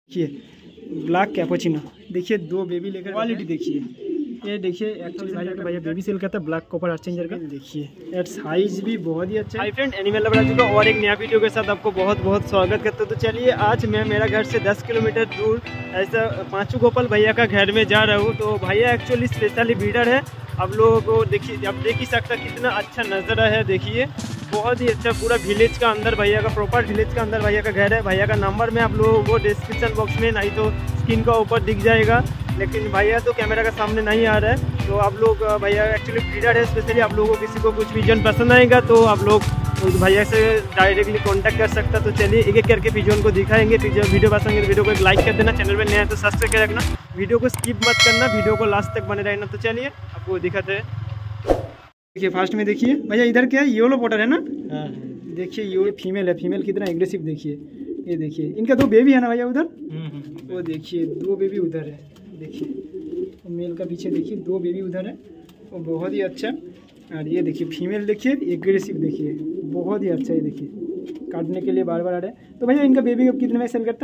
देखिए black cappuccino, देखिए 2 baby लेकर, क्वालिटी देखिए, ये देखिए एक्चुअली भैया बेबी सेल करता है ब्लैक कॉपर एक्सचेंजर का। देखिए यार साइज भी बहुत ही अच्छा है। हाय फ्रेंड, एनिमल लवर आ चुका और एक नया वीडियो के साथ आपको बहुत बहुत स्वागत करता हूँ। तो चलिए आज मैं मेरा घर से 10 किलोमीटर दूर ऐसा पांचू गोपाल भैया का घर में जा रहा हूँ। तो भैया एक्चुअली स्पेशली ब्रीडर है। आप लोगों को देखिए, आप देख ही सकता कितना अच्छा नज़ारा है। देखिए बहुत ही अच्छा, पूरा विलेज का अंदर भैया का, प्रॉपर विलेज का अंदर भैया का घर है। भैया का नंबर मैं आप लोगों को डिस्क्रिप्शन बॉक्स में, नहीं तो स्क्रीन का ऊपर दिख जाएगा। लेकिन भैया तो कैमरा का सामने नहीं आ रहा है। तो आप लोग, भैया एक्चुअली ब्रीडर है। स्पेशली आप लोगों को किसी को कुछ पिजन पसंद आएगा तो आप लोग उस भैया से डायरेक्टली कांटेक्ट कर सकता। तो चलिए एक एक करके पिजन को दिखाएंगे। वीडियो पसंद है तो वीडियो को एक लाइक कर देना, चैनल में नया है तो सब्सक्राइब कर रखना, वीडियो को स्किप मत करना, वीडियो को लास्ट तक बने रहना। तो चलिए आपको दिखाते हैं। देखिए फास्ट में देखिए भैया, इधर क्या है, येलो पॉटर है ना। देखिए ये फीमेल है, फीमेल कितना एग्रेसिव देखिए। ये देखिए इनका 2 बेबी है ना भैया उधर, वो देखिए 2 बेबी उधर है। देखिए मेल का पीछे देखिए 2 बेबी उधर है, वो बहुत ही अच्छा। और ये देखिए फीमेल देखिए एग्रेसिव, देखिए बहुत ही अच्छा है। देखिए काटने के लिए बार बार आ रहा है। तो भैया इनका बेबी अब कितने में सेल करता?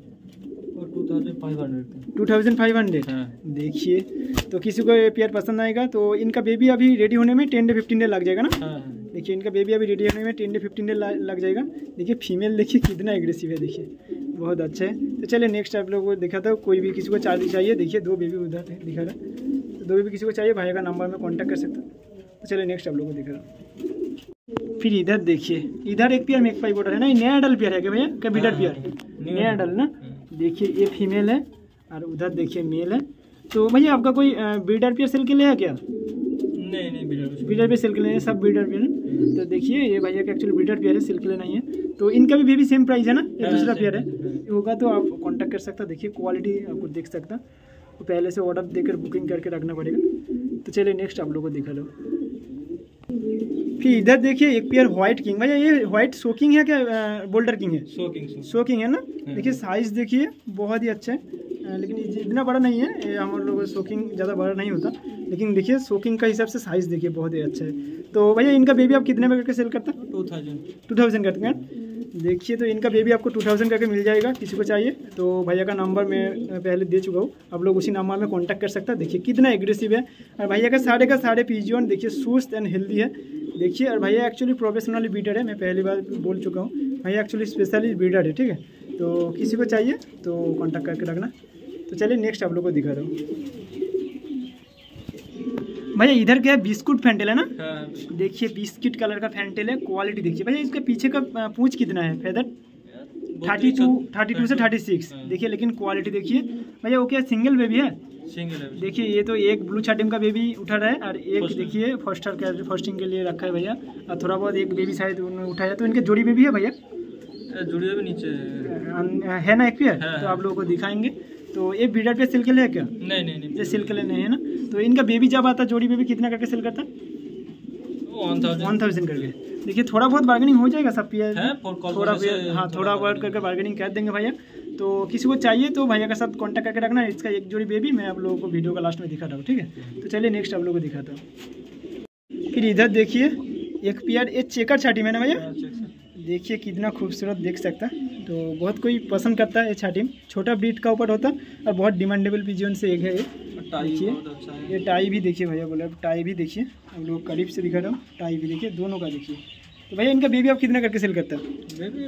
2500। देखिए तो किसी को पेयर पसंद आएगा तो इनका बेबी अभी रेडी होने में 10 से 15 डे लग जाएगा ना। देखिए इनका बेबी अभी रेडी होने में 10 से 15 डे लग जाएगा। देखिए फीमेल देखिए कितना एग्रेसिव है, देखिए बहुत अच्छा है। तो चलिए नेक्स्ट आप लोगों को दिखाता हूँ। कोई भी किसी को चाहिए, देखिए 2 बेबी उधर दिखा रहा है। तो 2 बेबी किसी को चाहिए भाई का नंबर में कॉन्टैक्ट कर सकता है। तो चलिए नेक्स्ट आप लोगों को दिखा रहा हूँ। फिर इधर देखिए, इधर एक पेयर मेक पाई बोर्डर है ना, नया अडल पेयर है क्या भैया, क्या बीडर पेयर, नया अडल ना। देखिए ये फीमेल है और उधर देखिए मेल है। तो भैया आपका कोई ब्रीडर पेयर सेल के लिए है क्या? नहीं ब्रीडर पेयर सेल के लिए है, सब ब्रीडर पेयर है। तो देखिए ये भैया का एक्चुअली ब्रीडर पेयर है, सेल के लिए नहीं है। तो इनका भी बेबी सेम प्राइस है ना, ये दूसरा पेयर है होगा तो आप कांटेक्ट कर सकता। देखिए क्वालिटी आपको देख सकता, तो पहले से ऑर्डर देकर बुकिंग करके रखना पड़ेगा। तो चलिए नेक्स्ट आप लोगों को दिखा दो। फिर इधर देखिए एक पेयर व्हाइट किंग, भैया ये व्हाइट सोकिंग है क्या, बोल्डर किंग है? सोकिंग है ना। देखिए साइज देखिए बहुत ही अच्छा है, लेकिन इतना बड़ा नहीं है। ये हम लोग सोकिंग ज़्यादा बड़ा नहीं होता, लेकिन देखिए सोकिंग का हिसाब से साइज़ देखिए बहुत ही अच्छा है। तो भैया इनका बेबी आप कितने में करके सेल करता? 2000 करते हैं। देखिए तो इनका बेबी आपको 2000 करके मिल जाएगा। किसी को चाहिए तो भैया का नंबर मैं पहले दे चुका हूँ, आप लोग उसी नंबर में कांटेक्ट कर सकता है। देखिए कितना एग्रेसिव है। और भैया का सारे पिजन देखिए सुस्त एंड हेल्दी है। देखिए और भैया एक्चुअली प्रोफेशनली ब्रीडर है, मैं पहली बार बोल चुका हूँ, भैया एक्चुअली स्पेशली ब्रीडर है। ठीक है, तो किसी को चाहिए तो कांटेक्ट करके रखना। तो चलिए नेक्स्ट आप लोग को दिखा रहा हूँ। भैया इधर क्या है, बिस्कुट फैंटेल है ना। देखिए बिस्किट कलर का फैंटेल है। क्वालिटी देखिए भैया, इसके पीछे का पूंछ कितना है, फेदर 32 से 36। देखिए लेकिन क्वालिटी देखिए भैया, वो क्या सिंगल बेबी है? देखिए ये तो एक ब्लू छाटिम का बेबी उठा रहा है और एक देखिए फर्स्टिंग के लिए रखा है भैया, और थोड़ा बहुत एक बेबी शायद उन्होंने उठाया। तो इनके जोड़ी बेबी है भैया, जोड़ी बेबी नीचे है ना एक पेयर। तो आप लोगों को दिखाएंगे। तो ये ब्रीडर पे सेल के लिए है क्या? नहीं ये सेल के लिए नहीं है ना। तो इनका बेबी जब आता है, जोड़ी बेबी कितना करके सेल करता है? 1000 करके। देखिए थोड़ा बहुत बार्गेनिंग हो जाएगा सब पेयर, थोड़ा बहुत करके बार्गेनिंग कर देंगे भैया। तो किसी को चाहिए तो भैया के साथ कांटेक्ट करके रखना। इसका एक जोड़ी बेबी मैं आप लोगों को वीडियो का लास्ट में दिखाता हूँ। ठीक है, तो चलिए नेक्स्ट आप लोगों को दिखाता हूँ। फिर इधर देखिए एक पेयर, ये चेकर छाटी में ना भैया, देखिए कितना खूबसूरत देख सकता है। तो बहुत कोई पसंद करता है ये छाटी, छोटा ब्रीड का ऊपर होता है और बहुत डिमांडेबल पिजन से एक है ये। देखिए ये टाई भी देखिए भैया, बोले टाई भी देखिए, हम लोग करीब से दिखा रहा हूँ। टाई भी देखिए, दोनों का देखिए। तो भैया इनका बेबी आप कितना करके सेल करता है? बेबी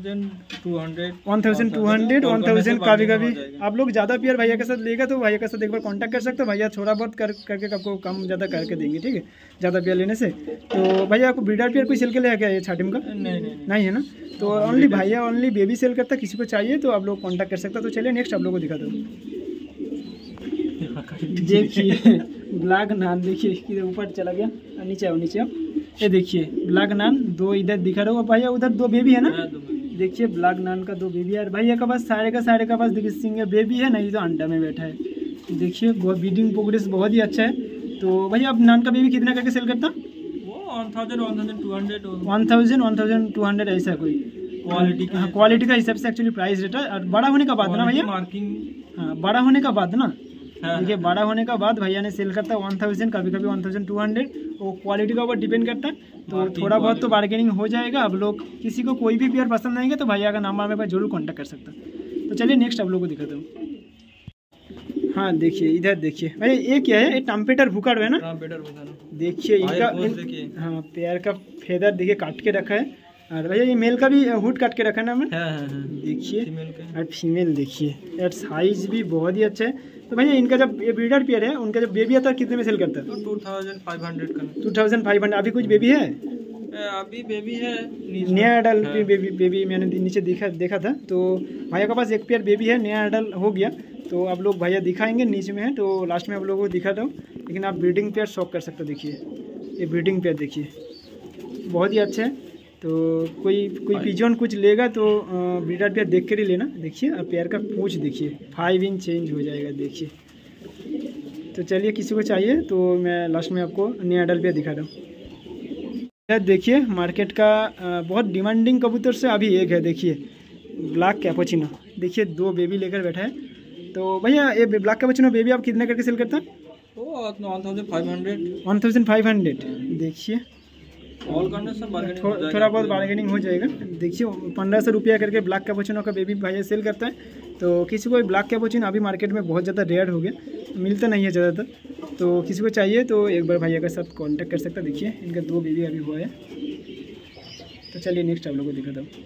1200 कभी आप लोग ज़्यादा पेयर भैया के साथ लेगा तो भैया के साथ एक बार कांटेक्ट कर सकते हो। भैया थोड़ा बहुत करके आपको कम ज़्यादा करके देंगे। ठीक है, ज़्यादा पेयर लेने से। तो भैया आपको ब्रीडर पेयर कोई सेल के लिए है क्या ये छाटिम का? नहीं है ना। तो ओनली भैया ओनली बेबी सेल करता, किसी को चाहिए तो आप लोग कॉन्टैक्ट कर सकते हो। तो चलिए नेक्स्ट आप लोग को दिखा दो। देखिए ब्लैक नान, देखिए इधर ऊपर चला गया, नीचे आओ नीचे आओ। ये देखिए ब्लैक नान 2 इधर दिखा रहा हूँ भैया, उधर 2 बेबी है ना। देखिए ब्लैक नान का 2 बेबी है भैया का पास, सारे का पास देखिए सिंगल बेबी है, नहीं तो अंडा में बैठा है। देखिए बहुत ब्रीडिंग प्रोग्रेस बहुत ही अच्छा है। तो भैया आप नान का बेबी कितना करके सेल करता? 1200 ऐसा कोई क्वालिटी का हिसाब से एक्चुअली प्राइस रेट है। और बड़ा होने का बाद ना भैया, हाँ बड़ा होने का बाद ना, देखिए बड़ा होने का बाद भैया ने सेल करता है 1000, कभी 1200। वो क्वालिटी का ऊपर डिपेंड करता है। तो थोड़ा बहुत तो बार्गेनिंग हो जाएगा। अब लोग किसी को कोई भी पेयर पसंद आएंगे तो भैया का नंबर में जरूर कांटेक्ट कर सकता है। तो चलिए नेक्स्ट आप लोगों को दिखाता हूँ। हाँ देखिए, इधर देखिए भाई, ये क्या है, ये टम्पेटर भूकाड़ है ना, देखिए इनका, हाँ पैर का फेदर देखिए काट के रखा है, और भैया ये मेल का भी हुड काट के रखा है ना हमें, देखिए, और फीमेल देखिए यार, साइज भी बहुत ही अच्छा है। तो भैया इनका जब ये ब्रीडर पेयर है, उनका जब बेबी आता है कितने में सेल करता है? 2500 का। 2500। अभी कुछ बेबी है? अभी बेबी है, नया एडल बेबी मैंने नीचे देखा था। तो भैया के पास एक पेयर बेबी है, नया एडल हो गया। तो आप लोग भैया दिखाएंगे, नीचे में है तो लास्ट में आप लोगों को दिखाता हूँ। लेकिन आप ब्रीडिंग पेयर शॉक कर सकते हो, देखिए ये ब्रीडिंग पेयर देखिए बहुत ही अच्छा है। तो कोई पिजन कुछ लेगा तो ब्रीडर पेयर देख कर ही लेना। देखिए और पेयर का पूंछ देखिए 5 इंच चेंज हो जाएगा, देखिए। तो चलिए किसी को चाहिए तो मैं लास्ट में आपको नया एडल पेयर दिखा रहा हूँ। देखिए मार्केट का बहुत डिमांडिंग कबूतर से अभी एक है, देखिए ब्लैक कैपुचिनो, देखिए 2 बेबी लेकर बैठा है। तो भैया ये ब्लैक कैपुचिनो बेबी आप कितने करके सेल करते हैं? 1500। देखिए थोड़ा बहुत बार्गेनिंग हो जाएगा। देखिए 1500 रुपया करके ब्लैक कैपुचिनो का बेबी भैया सेल करता है। तो किसी को ब्लैक कैपुचिनो अभी मार्केट में बहुत ज़्यादा रेयर हो गया, मिलता नहीं है ज़्यादातर। तो किसी को चाहिए तो एक बार भैया के साथ कांटेक्ट कर सकता है। देखिए इनका 2 बेबी अभी हुआ है। तो चलिए नेक्स्ट आप लोगों को दिखाता हूँ।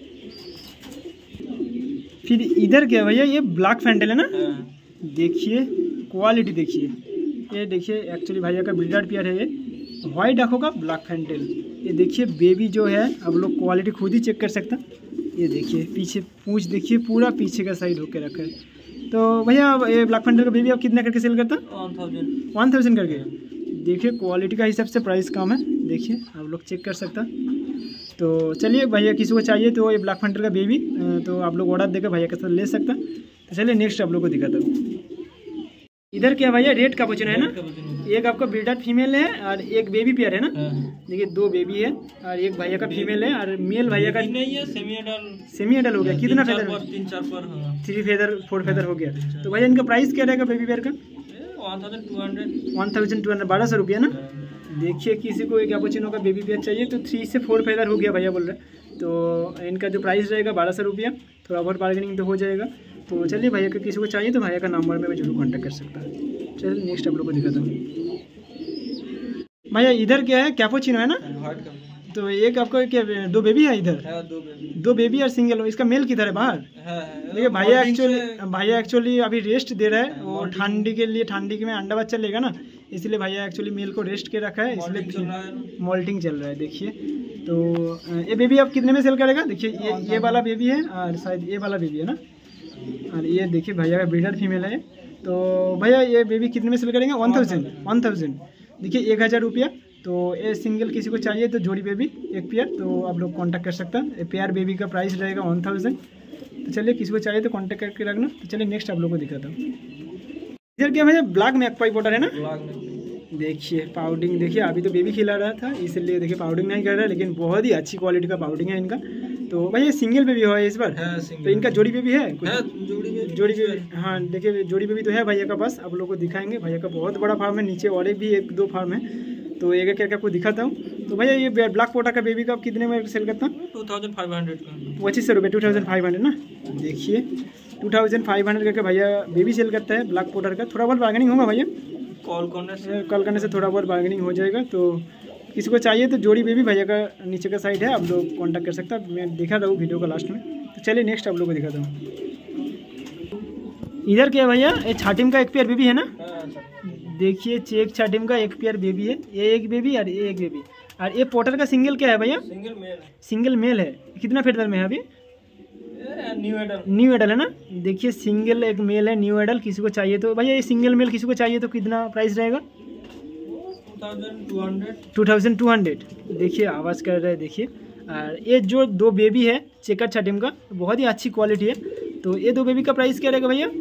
फिर इधर क्या भैया, ये ब्लैक फैंटल है ना, देखिए क्वालिटी देखिए, ये देखिए एक्चुअली भैया का ब्रीडर पेयर है, ये वाइट आंखों का ब्लैक फैंटल। ये देखिए बेबी जो है आप लोग क्वालिटी खुद ही चेक कर सकते हैं। ये देखिए पीछे पूंछ देखिए, पूरा पीछे का साइड होकर रखा है। तो भैया ये ब्लैक फैंटल का बेबी आप कितना करके सेल करता है? 1000 करके। देखिए क्वालिटी का हिसाब से प्राइस कम है, देखिए आप लोग चेक कर सकते हैं। तो चलिए भैया किसी को चाहिए तो ये ब्लैक फैंटल का बेबी तो आप लोग ऑर्डर देकर भैया के साथ ले सकते हैं। तो चलिए नेक्स्ट आप लोग को दिखाता हूँ। इधर क्या भैया, रेड कैपुचिनो है ना, एक आपका ब्रीडर फीमेल है और एक बेबी पेयर है ना। देखिए 2 बेबी है और एक भैया का फीमेल है, और मेल भैया का नहीं है, सेमी एडल हो गया। कितना फेदर? 3-4 पर 3 फेदर 4 फेदर हो गया। तो भैया इनका प्राइस क्या रहेगा बेबी पेयर का? 1200 1200 रुपया ना। देखिए किसी को एक कैपुचिनो का बेबी पेयर चाहिए तो 3 से 4 फेदर हो गया भैया बोल रहे। तो इनका जो प्राइस रहेगा 1200 रुपया, थोड़ा बहुत बार्गेनिंग तो हो जाएगा। तो चलिए भैया का किसी को चाहिए तो भैया का नंबर में जरूर कांटेक्ट कर सकता है। चलिए नेक्स्ट आप लोग को दिखाता हूँ। भैया इधर क्या है, कैपुचिनो है ना, तो एक आपका क्या 2 बेबी है इधर? 2 बेबी और सिंगल हो। इसका मेल किधर है? बाहर। देखिए भैया एक्चुअली अभी रेस्ट दे रहा है, और ठंडी के लिए, ठंडी में अंडा बच्चा लेगा ना, इसलिए भैया एक्चुअली मेल को रेस्ट के रखा है, इसलिए मोल्टिंग चल रहा है। देखिए तो ये बेबी आप कितने में सेल करेगा? देखिए ये वाला बेबी है और शायद ये वाला बेबी है ना, और ये देखिए भैया का ब्रीडर फीमेल है। तो भैया ये बेबी कितने में सेल करेंगे? 1000। देखिए 1000 रुपया। तो ये सिंगल किसी को चाहिए तो जोड़ी बेबी एक पेयर तो आप लोग कांटेक्ट कर सकते हैं। पेयर बेबी का प्राइस रहेगा 1000। तो चलिए किसी को चाहिए तो कांटेक्ट करके रखना। तो चलिए नेक्स्ट आप लोग को दिखाता हूँ। इधर क्या भैया, ब्लैक मैकपाई पोटर है ना, देखिए पाउडिंग देखिए, अभी तो बेबी खिला रहा था इसलिए देखिए पाउडिंग नहीं कर रहा है, लेकिन बहुत ही अच्छी क्वालिटी का पाउडिंग है इनका। तो भैया सिंगल बेबी हुआ है इस बार? तो इनका जोड़ी बेबी है? जोड़ी बेबी, हाँ देखिए जोड़ी बेबी तो है भैया का पास, आप लोग को दिखाएंगे। भैया का बहुत बड़ा फार्म है, नीचे और भी 1-2 फार्म है, तो एक एक आपको दिखाता हूँ। तो भैया ये ब्लैक पोटा का बेबी का आप कितने में सेल करता हूँ? 2500 का। 2500 रुपये, 2500 ना। देखिए 2500 करके भैया बेबी सेल करता है ब्लैक पोटर का। थोड़ा बहुत बार्गेनिंग होगा भैया, कॉल करने से थोड़ा बहुत बार्गेनिंग हो जाएगा। तो किसी को चाहिए तो जोड़ी बेबी भैया का नीचे का साइड है, आप लोग कांटेक्ट कर सकते हैं। मैं दिखा रहा हूँ वीडियो का लास्ट में। तो चलिए नेक्स्ट आप लोग को दिखाता हूँ। इधर क्या भैया, ये छाटिम का एक पेयर बेबी है ना, देखिए चेक छाटिम का एक पेयर बेबी है, ये एक बेबी और ये एक बेबी। और ये पोटर का सिंगल क्या है भैया? सिंगल मेल है। कितना फेदर में है अभी? न्यू एडल है ना। देखिए सिंगल एक मेल है, न्यू एडल। किसी को चाहिए तो भैया ये सिंगल मेल किसी को चाहिए तो कितना प्राइस रहेगा? 2200। देखिए आवाज़ कर रहा है, देखिए। और ये जो 2 बेबी है चेकर छाटिम का, बहुत ही अच्छी क्वालिटी है। तो ये 2 बेबी का प्राइस क्या रहेगा भैया?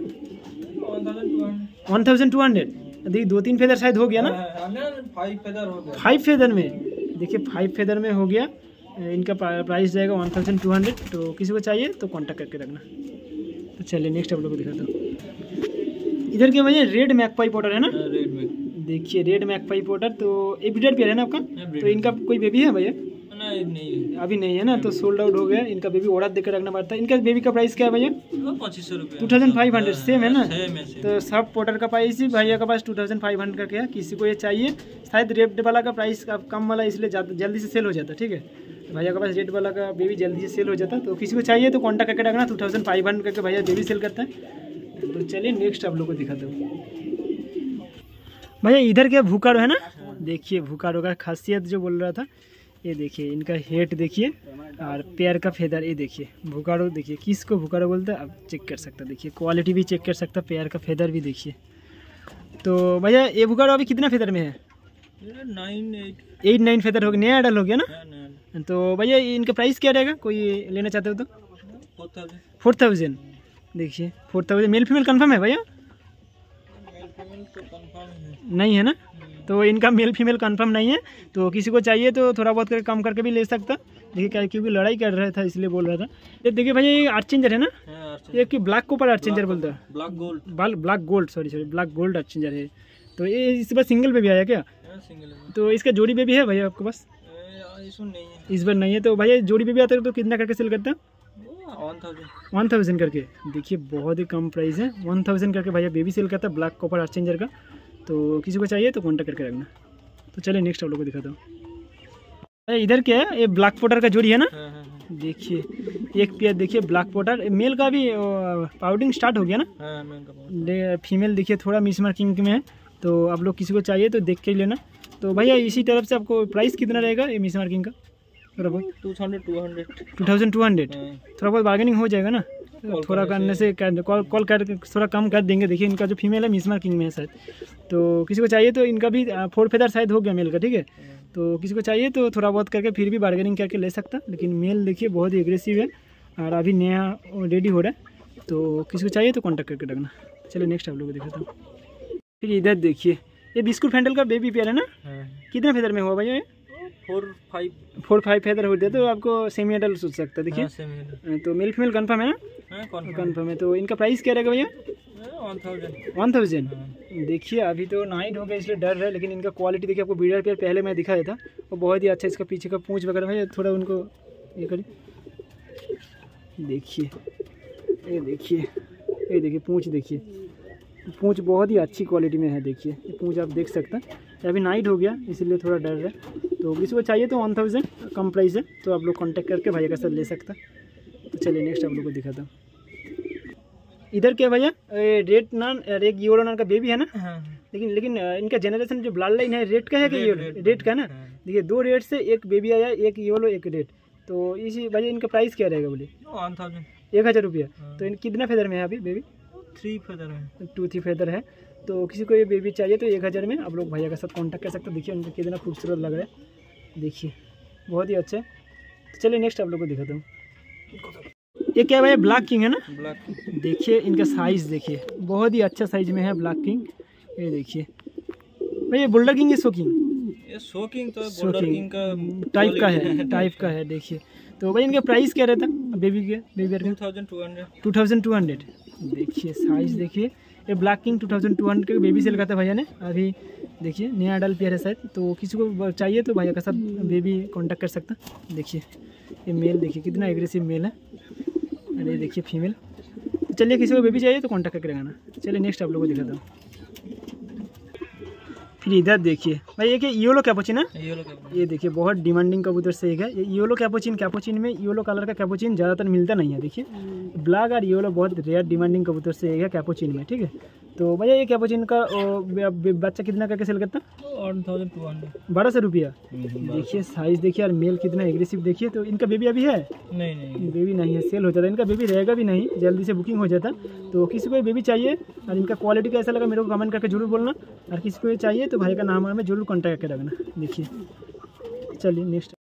1200। देखिए 2-3 फेदर शायद हो गया ना, 5 फेदर में। देखिए 5 फेदर में हो गया। इनका प्राइस जाएगा 1200। तो किसी को चाहिए तो कांटेक्ट करके रखना। तो चलिए नेक्स्ट आप लोग को दिखाता हूँ। इधर क्या भैया, रेड मैकपाई पोटर है ना, देखिए रेड मैकपाई पोटर। तो ये ब्रीडर पेयर है ना आपका? तो इनका कोई बेबी है भैया? नहीं अभी नहीं है ना, तो सोल्ड आउट हो गया। इनका बेबी ऑर्डर देकर रखना पड़ता है। इनका बेबी का प्राइस क्या है भैया? 2500 रुपये। 2500 सेम है ना? सेम है, सेम। तो सब पोर्टर का प्राइस ही भैया के पास 2500 का क्या, किसी को ये चाहिए। शायद रेड वाला का प्राइस कम वाला इसलिए जल्दी से सेल हो जाता है। ठीक है, भैया के पास रेड वाला का बेबी जल्दी से सेल हो जाता है। तो किसी को चाहिए तो कॉन्टैक्ट करके रखना। 2500 करके भैया बेबी सेल करता है। तो चलिए नेक्स्ट आप लोग को दिखाता हूँ। भैया इधर क्या भूकारो है ना, देखिए भूकारो का खासियत जो बोल रहा था, ये देखिए इनका हेड देखिए और पैर का फेदर, ये देखिए भूकारो। देखिए किसको भूकारो बोलते हैं आप चेक कर सकते हैं। देखिए क्वालिटी भी चेक कर सकते हैं, पैर का फेदर भी देखिए। तो भैया ये भूकारो अभी कितना फेदर में है? 8-9 फेदर हो गया, नया अडल हो गया ना। तो भैया इनका प्राइस क्या रहेगा, कोई लेना चाहते हो तो? 4000। देखिए 4000। मेल फीमेल कन्फर्म है भैया? नहीं है ना, तो इनका मेल फीमेल कंफर्म नहीं है। तो किसी को चाहिए तो थोड़ा बहुत करके कम करके भी ले सकता। देखिए क्या, क्योंकि लड़ाई कर रहा था इसलिए बोल रहा था। ये देखिए भैया ये आर्चेंजर है ना, ये कि ब्लैक को पर आर्चेंजर बोलता है, black gold sorry black gold archangel है। तो ये इस बार सिंगल बेबी आया क्या? तो इसका जोड़ी बेबी है भैया आपके पास? इस बार नहीं है। तो भैया जोड़ी बेबी आता है तो कितना करके सेल करता है? 1000 करके। देखिए बहुत ही कम प्राइस है, 1000 करके भैया बेबी सेल करता है ब्लैक कॉपर आर्चेंजर का। तो किसी को चाहिए तो कॉन्टैक्ट करके रखना। तो चलिए नेक्स्ट आप लोग को दिखाता हूँ। इधर क्या है, ये ब्लैक पोटर का जोड़ी है ना। देखिए एक पेयर देखिए ब्लैक पोटर, मेल का भी पाउडिंग स्टार्ट हो गया ना। फीमेल देखिए थोड़ा मिस मार्किंग में है। तो आप लोग किसी को चाहिए तो देख के लेना। तो भैया इसी तरफ से आपको प्राइस कितना रहेगा ये मिस मार्किंग का? 2200। 2200। थोड़ा बहुत बार्गेनिंग हो जाएगा ना, थोड़ा करने से कॉल कर थोड़ा कम कर देंगे। देखिए इनका जो फीमेल है मिस मार्किंग में है शायद। तो किसी को चाहिए तो इनका भी 4 फेदर शायद हो गया मेल का। ठीक है, तो किसी को चाहिए तो थोड़ा बहुत करके फिर भी बार्गेनिंग करके ले सकता। लेकिन मेल देखिए बहुत ही एग्रेसिव है और अभी नया रेडी हो रहा है। तो किसी को चाहिए तो कॉन्टैक्ट करके रखना। चलिए नेक्स्ट आप लोग को दिखाता हूँ। फिर इधर देखिए ये बिस्कुट फैंडल का बेबी पेयर है ना। कितने फेदर में हुआ भैया ये? 4-5 फेदर होते हैं। तो आपको सेमी एडल्ट सोच सकता है। देखिए तो मेल फीमेल कंफर्म है ना? कंफर्म है। तो इनका प्राइस क्या रहेगा भैया? 1000। देखिए अभी तो नाइट हो गया इसलिए डर रहा है, लेकिन इनका क्वालिटी देखिए। आपको ब्रीडर पेयर पहले मैं दिखाया था, वो बहुत ही अच्छा। इसका पीछे का पूंछ वगैरह भैया थोड़ा उनको ये करिए। देखिए ये देखिए पूंछ देखिए, पूंछ बहुत ही अच्छी क्वालिटी में है। देखिए ये पूंछ आप देख सकते हैं। अभी नाइट हो गया इसलिए थोड़ा डर है। तो किसी को चाहिए तो 1000 कम प्राइस है। तो आप लोग कांटेक्ट करके भैया का साथ ले सकता। तो चलिए नेक्स्ट आप लोग को दिखाता हूँ। इधर क्या भैया रेड नान और एक येलो नान का बेबी है ना। लेकिन इनका जनरेशन जो ब्लड लाइन है रेड का है कि येलो? रेड का ना। देखिए 2 रेड से एक बेबी आया, एक येलो एक रेड। तो इसी भैया इनका प्राइस क्या रहेगा बोले? 1000 रुपया। तो इन कितना फेदर में है अभी बेबी? 3 फेदर है। 2-3 फेदर है। तो किसी को ये बेबी चाहिए तो 1000 में आप लोग भैया के साथ कांटेक्ट कर सकते हैं। देखिए उनका कितना खूबसूरत लग रहा है, देखिए बहुत ही अच्छा है। तो चलिए नेक्स्ट आप लोग को दिखाता हूँ। ये क्या भैया ब्लैक किंग है ना। देखिए इनका साइज़ देखिए बहुत ही अच्छा साइज में है ब्लैक किंग। ये देखिए भैया बुल्डर किंग है शो किंग तो बुल्डर किंग का टाइप का है। देखिए तो भाई इनका प्राइस क्या रहता है बेबी के? 2200। देखिए साइज देखिए, ये ब्लैक किंग 2200 के बेबी सेल करता है भैया ने। अभी देखिए नया अडल्ट पेयर है शायद। तो किसी को चाहिए तो भैया का साथ बेबी कांटेक्ट कर सकता। देखिए ये मेल देखिए कितना एग्रेसिव मेल है। अरे देखिए फीमेल। तो चलिए किसी को बेबी चाहिए तो कांटेक्ट करके रखना। चलिए नेक्स्ट आप लोगों को दिखाता हूँ। फिर इधर देखिए भाई ये क्या येलो कैपुचिन है। ये देखिए बहुत डिमांडिंग कबूतर से एक है ये येलो कैपुचिन में येलो कलर का कैपुचिन ज़्यादातर मिलता नहीं है। देखिए ब्लैक और येलो बहुत रेयर डिमांडिंग कबूतर से एक है कैपुचिन में। ठीक है, तो भैया ये कैपुचिन का बच्चा कितना करके सेल करता? 1200 रुपया। देखिए साइज देखिए और मेल कितना एग्रेसिव देखिए। तो इनका बेबी अभी है? नहीं बेबी नहीं है, सेल हो जाता है। इनका बेबी रहेगा भी नहीं, जल्दी से बुकिंग हो जाता। तो किसी को बेबी चाहिए और इनका क्वालिटी कैसा लगा मेरे को कमेंट करके जरूर बोलना। और किसी को चाहिए तो भाई का नाम हमें जरूर कॉन्टैक्ट करके रखना। देखिए चलिए नेक्स्ट